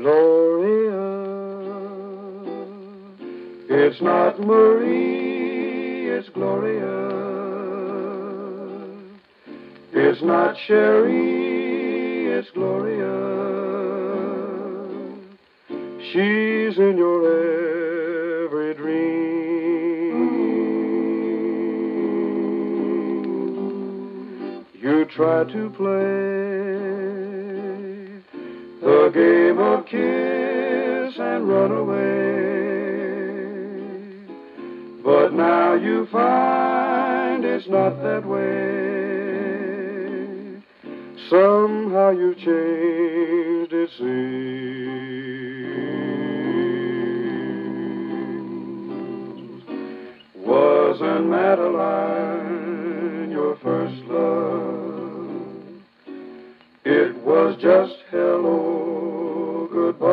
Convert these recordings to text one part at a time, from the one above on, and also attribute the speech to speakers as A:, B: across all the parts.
A: Gloria. It's not Marie, it's Gloria. It's not Sherry, it's Gloria. She's in your every dream. You try to play the game of kiss and run away, but now you find it's not that way. Somehow you've changed, it seems. Wasn't Madeline your first love? It was just hello,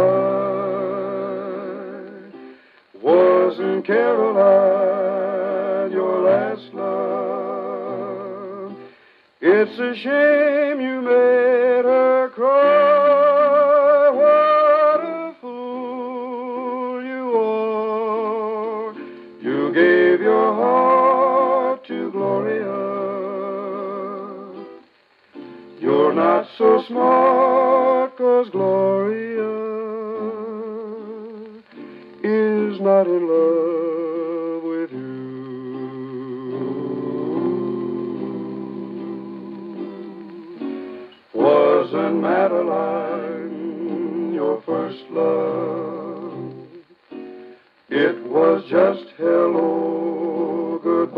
A: goodbye. Wasn't Caroline your last love? It's a shame you made her cry. What a fool you are. You gave your heart to Gloria. You're not so smart, 'cause Gloria is not in love with you. Wasn't Madeline your first love? It was just hello,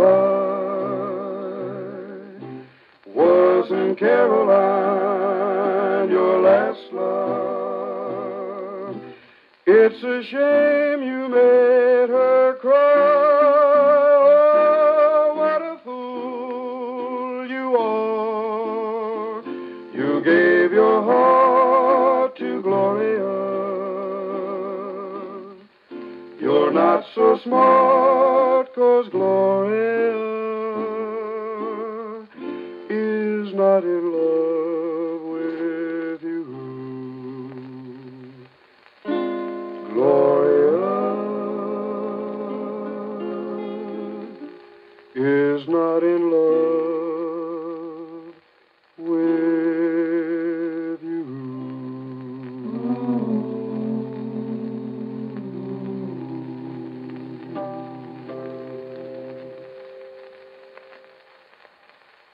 A: goodbye. Wasn't Caroline your last love? It's a shame you made her cry. Oh, what a fool you are. You gave your heart to Gloria. You're not so smart, 'cause Gloria is not in